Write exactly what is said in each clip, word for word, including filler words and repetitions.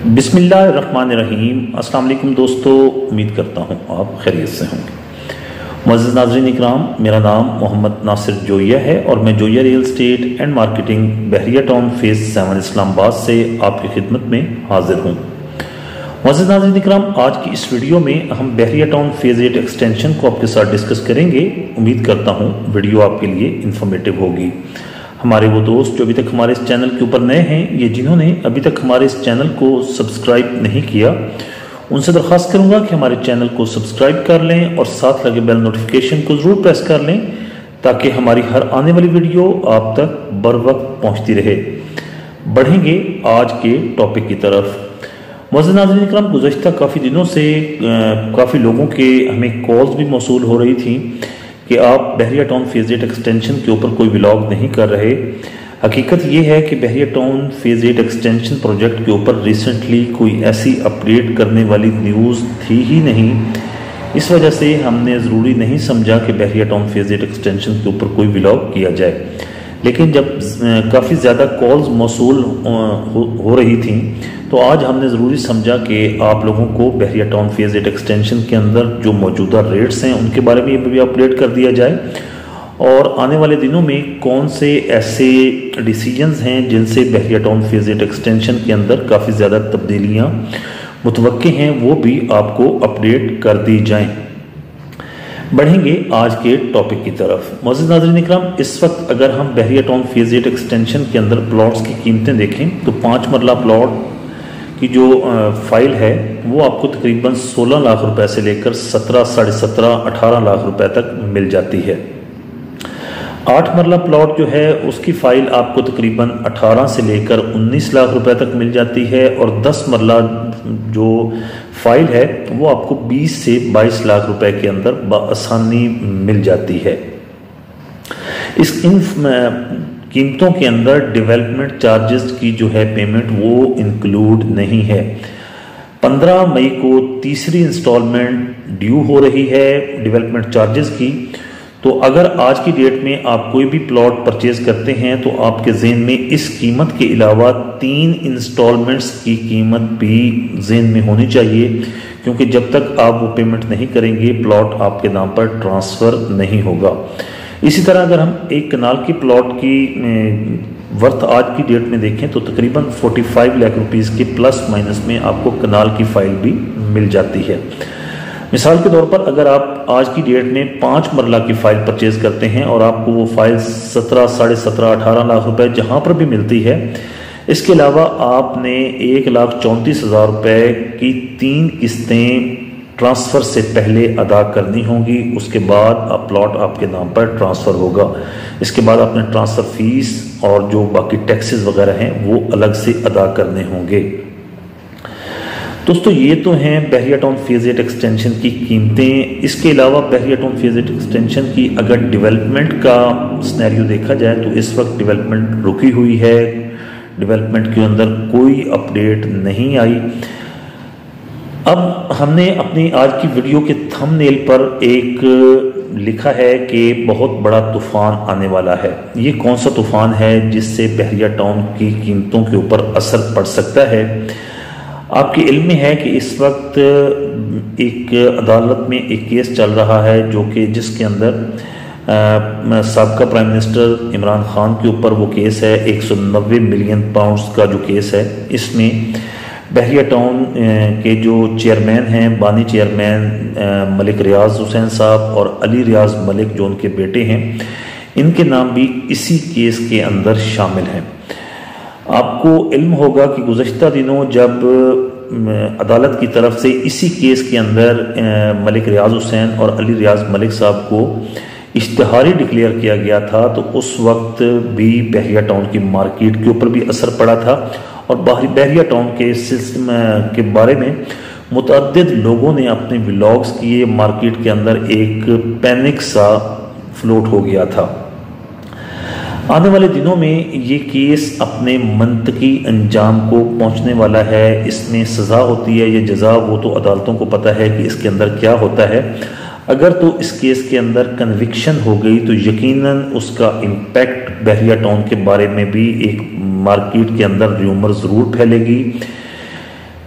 बिस्मिल्लाहिर्रहमानिर्रहीम। अस्सलाम वालेकुम दोस्तों, उम्मीद करता हूँ आप खैरियत से होंगे। मुअज़्ज़िज़ नाज़रीन इकराम, मेरा नाम मोहम्मद नासिर जोइया है और मैं Joiya real estate and marketing Bahria Town phase seven Islamabad से आपकी खिदमत में हाजिर हूँ। मुअज़्ज़िज़ नाज़रीन इकराम, आज की इस वीडियो में हम Bahria Town phase eight extension को आपके साथ डिस्कस करेंगे। उम्मीद करता हूँ वीडियो आपके लिए इंफॉर्मेटिव होगी। हमारे वो दोस्त जो अभी तक हमारे इस चैनल के ऊपर नए हैं, ये जिन्होंने अभी तक हमारे इस चैनल को सब्सक्राइब नहीं किया, उनसे दरख्वास्त करूंगा कि हमारे चैनल को सब्सक्राइब कर लें और साथ लगे बेल नोटिफिकेशन को ज़रूर प्रेस कर लें ताकि हमारी हर आने वाली वीडियो आप तक बर वक्त पहुँचती रहे। बढ़ेंगे आज के टॉपिक की तरफ। मुअज़्ज़िज़ नाज़रीन इकराम, गुज़श्ता काफ़ी दिनों से काफ़ी लोगों के हमें कॉल्स भी मौसूल हो रही थी कि आप Bahria Town phase eight extension के ऊपर कोई व्लॉग नहीं कर रहे। हकीकत ये है कि Bahria Town phase eight extension project के ऊपर रिसेंटली कोई ऐसी अपडेट करने वाली न्यूज़ थी ही नहीं। इस वजह से हमने ज़रूरी नहीं समझा कि Bahria Town phase eight extension के ऊपर कोई व्लॉग किया जाए। लेकिन जब काफ़ी ज़्यादा कॉल्स मौसूल हो, हो रही थी तो आज हमने ज़रूरी समझा कि आप लोगों को Bahria Town phase eight extension के अंदर जो मौजूदा रेट्स हैं उनके बारे में भी अपडेट कर दिया जाए और आने वाले दिनों में कौन से ऐसे डिसीजंस हैं जिनसे Bahria Town phase eight extension के अंदर काफ़ी ज़्यादा तब्दीलियाँ मुतवक्के हैं वो भी आपको अपडेट कर दी जाएँ। बढ़ेंगे आज के टॉपिक की तरफ। मुअज़्ज़िज़ नाज़रीन इकराम, इस वक्त अगर हम Bahria Town phase eight extension के अंदर प्लॉट्स की कीमतें देखें तो पाँच मरला प्लॉट की जो फाइल है वो आपको तकरीबन सोलह लाख रुपए से लेकर सत्रह साढ़े सत्रह अठारह लाख रुपए तक मिल जाती है। आठ मरला प्लॉट जो है उसकी फाइल आपको तकरीबन अठारह से लेकर उन्नीस लाख रुपए तक मिल जाती है और दस मरला जो फाइल है वो आपको बीस से बाईस लाख रुपए के अंदर बआसानी मिल जाती है। इस इन कीमतों के अंदर डेवलपमेंट चार्जेस की जो है पेमेंट वो इंक्लूड नहीं है। पंद्रह मई को तीसरी इंस्टॉलमेंट ड्यू हो रही है डेवलपमेंट चार्जेस की। तो अगर आज की डेट में आप कोई भी प्लॉट परचेज करते हैं तो आपके ज़हन में इस कीमत के अलावा तीन इंस्टॉलमेंट्स की कीमत भी ज़हन में होनी चाहिए, क्योंकि जब तक आप वो पेमेंट नहीं करेंगे प्लॉट आपके नाम पर ट्रांसफ़र नहीं होगा। इसी तरह अगर हम एक कनाल की प्लॉट की वर्थ आज की डेट में देखें तो तकरीबन पैंतालीस लाख रुपीस के प्लस माइनस में आपको कनाल की फाइल भी मिल जाती है। मिसाल के तौर पर अगर आप आज की डेट में पाँच मरला की फ़ाइल परचेज करते हैं और आपको वो फाइल सत्रह साढ़े सत्रह अठारह लाख रुपए जहाँ पर भी मिलती है, इसके अलावा आपने एक लाख चौंतीस हज़ार रुपये की तीन किस्तें ट्रांसफ़र से पहले अदा करनी होंगी। उसके बाद अब प्लॉट आपके नाम पर ट्रांसफ़र होगा। इसके बाद आपने ट्रांसफ़र फीस और जो बाकी टैक्सेस वगैरह हैं वो अलग से अदा करने होंगे। दोस्तों, ये तो हैं Bahria Town phase eight extension की कीमतें। इसके अलावा Bahria Town phase eight extension की अगर डेवलपमेंट का सिनेरियो देखा जाए तो इस वक्त डेवलपमेंट रुकी हुई है। डेवलपमेंट के अंदर कोई अपडेट नहीं आई। अब हमने अपनी आज की वीडियो के थंबनेल पर एक लिखा है कि बहुत बड़ा तूफ़ान आने वाला है। ये कौन सा तूफ़ान है जिससे बहरिया टाउन की कीमतों के ऊपर असर पड़ सकता है? आपके इल्म में है कि इस वक्त एक अदालत में एक केस चल रहा है जो कि जिसके अंदर साबका प्राइम मिनिस्टर इमरान खान के ऊपर वो केस है। एक सौ नब्बे मिलियन पाउंड्स का जो केस है, इसमें बहरिया टाउन के जो चेयरमैन हैं, बानी चेयरमैन मलिक रियाज हुसैन साहब और अली रियाज मलिक जो उनके बेटे हैं, इनके नाम भी इसी केस के अंदर शामिल हैं। आपको इल्म होगा कि गुज़श्ता दिनों जब अदालत की तरफ से इसी केस के अंदर मलिक रियाज हुसैन और अली रियाज मलिक साहब को इश्तिहारी डिक्लेयर किया गया था तो उस वक्त भी बहरिया टाउन की मार्केट के ऊपर भी असर पड़ा था और बहरिया टाउन के सिस्टम के बारे में मुतअद्दिद लोगों ने अपने व्लॉग्स किए। मार्केट के अंदर एक पैनिक सा फ्लोट हो गया था। आने वाले दिनों में ये केस अपने मंतकी अंजाम को पहुंचने वाला है। इसमें सज़ा होती है या जज़ा, वो तो अदालतों को पता है कि इसके अंदर क्या होता है। अगर तो इस केस के अंदर कन्विक्शन हो गई तो यकीनन उसका इम्पैक्ट बहरिया टाउन के बारे में भी एक मार्केट के अंदर र्यूमर ज़रूर फैलेगी।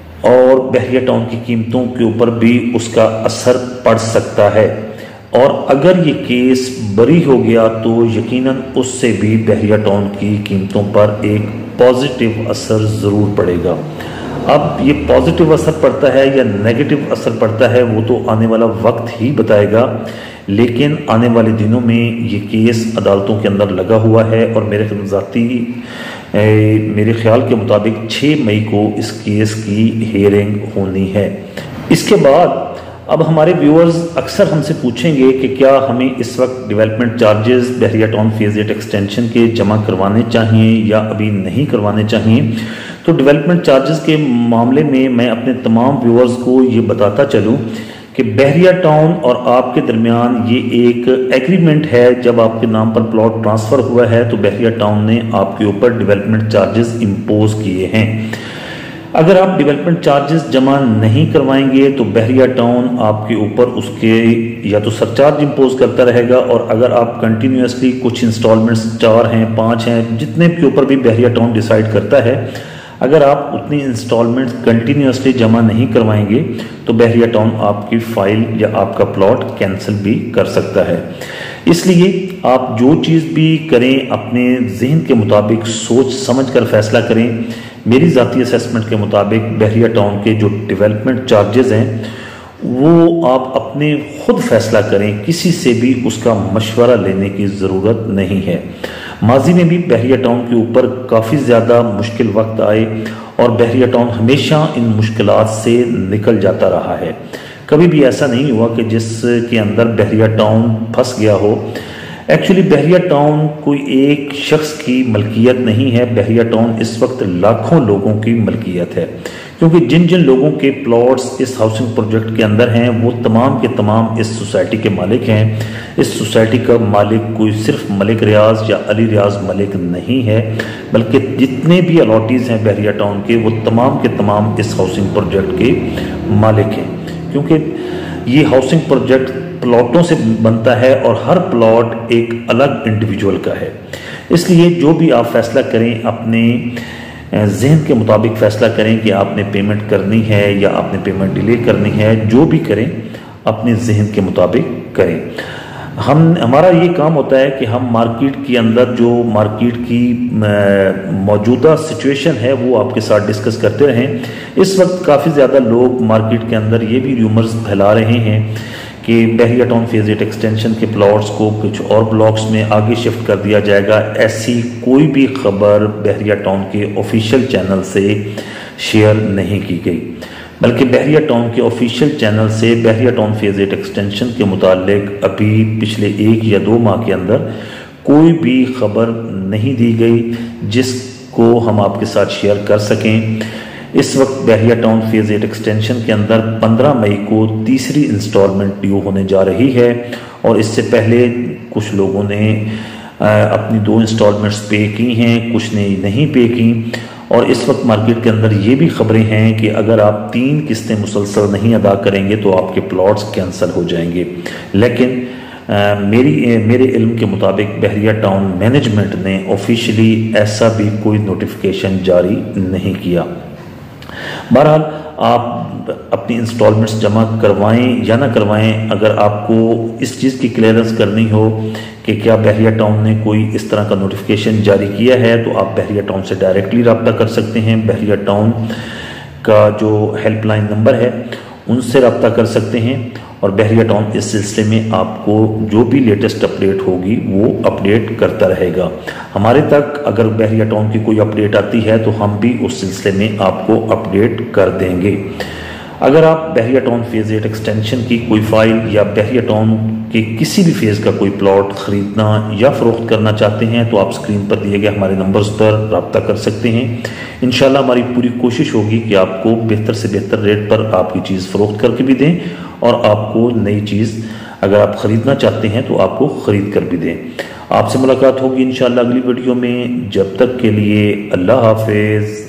बहरिया टाउन की कीमतों के ऊपर भी उसका असर पड़ सकता है। और अगर ये केस बरी हो गया तो यकीनन उससे भी बहरिया टाउन की कीमतों पर एक पॉजिटिव असर ज़रूर पड़ेगा। अब ये पॉजिटिव असर पड़ता है या नेगेटिव असर पड़ता है वो तो आने वाला वक्त ही बताएगा, लेकिन आने वाले दिनों में ये केस अदालतों के अंदर लगा हुआ है और मेरे ज़ाती मेरे ख्याल के मुताबिक छः मई को इस केस की हेयरिंग होनी है। इसके बाद अब हमारे व्यूअर्स अक्सर हमसे पूछेंगे कि क्या हमें इस वक्त development charges Bahria Town phase eight extension के जमा करवाने चाहिए या अभी नहीं करवाने चाहिए। तो डेवलपमेंट चार्जेस के मामले में मैं अपने तमाम व्यूअर्स को ये बताता चलूँ कि बहरिया टाउन और आपके दरमियान ये एक एग्रीमेंट है। जब आपके नाम पर प्लॉट ट्रांसफ़र हुआ है तो बहरिया टाउन ने आपके ऊपर डेवलपमेंट चार्जेस इम्पोज किए हैं। अगर आप डेवलपमेंट चार्जेस जमा नहीं करवाएंगे तो बहरिया टाउन आपके ऊपर उसके या तो सरचार्ज इम्पोज करता रहेगा, और अगर आप कंटिन्यूसली कुछ इंस्टॉलमेंट्स चार हैं पाँच हैं जितने के ऊपर भी बहरिया टाउन डिसाइड करता है, अगर आप उतनी इंस्टॉलमेंट्स कंटिन्यूसली जमा नहीं करवाएंगे तो बहरिया टाउन आपकी फाइल या आपका प्लॉट कैंसिल भी कर सकता है। इसलिए आप जो चीज़ भी करें अपने जहन के मुताबिक सोच समझ कर फैसला करें। मेरी ज़ाती असेसमेंट के मुताबिक बहरिया टाउन के जो डेवलपमेंट चार्जेस हैं वो आप अपने खुद फैसला करें, किसी से भी उसका मशवरा लेने की ज़रूरत नहीं है। माजी में भी बहरिया टाउन के ऊपर काफ़ी ज़्यादा मुश्किल वक्त आए और बहरिया टाउन हमेशा इन मुश्किलात से निकल जाता रहा है। कभी भी ऐसा नहीं हुआ कि जिसके अंदर बहरिया टाउन फंस गया हो। एक्चुअली बहरिया टाउन कोई एक शख्स की मलकियत नहीं है, बहरिया टाउन इस वक्त लाखों लोगों की मलकियत है, क्योंकि जिन जिन लोगों के प्लॉट्स इस हाउसिंग प्रोजेक्ट के अंदर हैं वो तमाम के तमाम इस सोसाइटी के मालिक हैं। इस सोसाइटी का मालिक कोई सिर्फ मलिक रियाज या अली रियाज मलिक नहीं है, बल्कि जितने भी अलॉटीज़ हैं बहरिया टाउन के वो तमाम के तमाम इस हाउसिंग प्रोजेक्ट के मालिक हैं, क्योंकि ये हाउसिंग प्रोजेक्ट प्लॉटों से बनता है और हर प्लॉट एक अलग इंडिविजुअल का है। इसलिए जो भी आप फैसला करें अपने जहन के मुताबिक फैसला करें कि आपने पेमेंट करनी है या आपने पेमेंट डिले करनी है। जो भी करें अपने जहन के मुताबिक करें। हम हमारा ये काम होता है कि हम मार्केट के अंदर जो मार्केट की मौजूदा सिचुएशन है वो आपके साथ डिस्कस करते रहें। इस वक्त काफ़ी ज़्यादा लोग मार्केट के अंदर ये भी रूमर्स फैला रहे हैं कि Bahria Town phase eight extension के प्लॉट्स को कुछ और ब्लॉक्स में आगे शिफ्ट कर दिया जाएगा। ऐसी कोई भी खबर बहरिया टाउन के ऑफिशियल चैनल से शेयर नहीं की गई, बल्कि बहरिया टाउन के ऑफिशियल चैनल से Bahria Town phase eight extension के मुतालिक अभी पिछले एक या दो माह के अंदर कोई भी खबर नहीं दी गई जिसको हम आपके साथ शेयर कर सकें। इस वक्त Bahria Town phase eight extension के अंदर पंद्रह मई को तीसरी इंस्टॉलमेंट ड्यू होने जा रही है, और इससे पहले कुछ लोगों ने अपनी दो इंस्टॉलमेंट्स पे की हैं, कुछ ने नहीं पे की। और इस वक्त मार्केट के अंदर ये भी खबरें हैं कि अगर आप तीन किस्तें मुसलसल नहीं अदा करेंगे तो आपके प्लॉट्स कैंसिल हो जाएंगे। लेकिन आ, मेरी मेरे इल्म के मुताबिक बहरिया टाउन मैनेजमेंट ने ऑफिशियली ऐसा भी कोई नोटिफिकेशन जारी नहीं किया। बहरहाल आप अपनी इंस्टॉलमेंट्स जमा करवाएं या ना करवाएं, अगर आपको इस चीज़ की क्लियरेंस करनी हो कि क्या बहरिया टाउन ने कोई इस तरह का नोटिफिकेशन जारी किया है तो आप बहरिया टाउन से डायरेक्टली रब्ता कर सकते हैं। बहरिया टाउन का जो हेल्पलाइन नंबर है उनसे रब्ता कर सकते हैं, और बहरिया टाउन इस सिलसिले में आपको जो भी लेटेस्ट अपडेट होगी वो अपडेट करता रहेगा। हमारे तक अगर बहरिया टाउन की कोई अपडेट आती है तो हम भी उस सिलसिले में आपको अपडेट कर देंगे। अगर आप Bahria Town phase eight extension की कोई फाइल या बहरिया टाउन के किसी भी फेज़ का कोई प्लॉट ख़रीदना या फ़रोख्त करना चाहते हैं तो आप स्क्रीन पर दिए गए हमारे नंबर्स पर रब्ता कर सकते हैं। इंशाल्लाह हमारी पूरी कोशिश होगी कि आपको बेहतर से बेहतर रेट पर आपकी चीज़ फ़रोख्त करके भी दें, और आपको नई चीज़ अगर आप ख़रीदना चाहते हैं तो आपको ख़रीद कर भी दें। आपसे मुलाकात होगी इंशाल्लाह अगली वीडियो में। जब तक के लिए अल्लाह हाफिज़।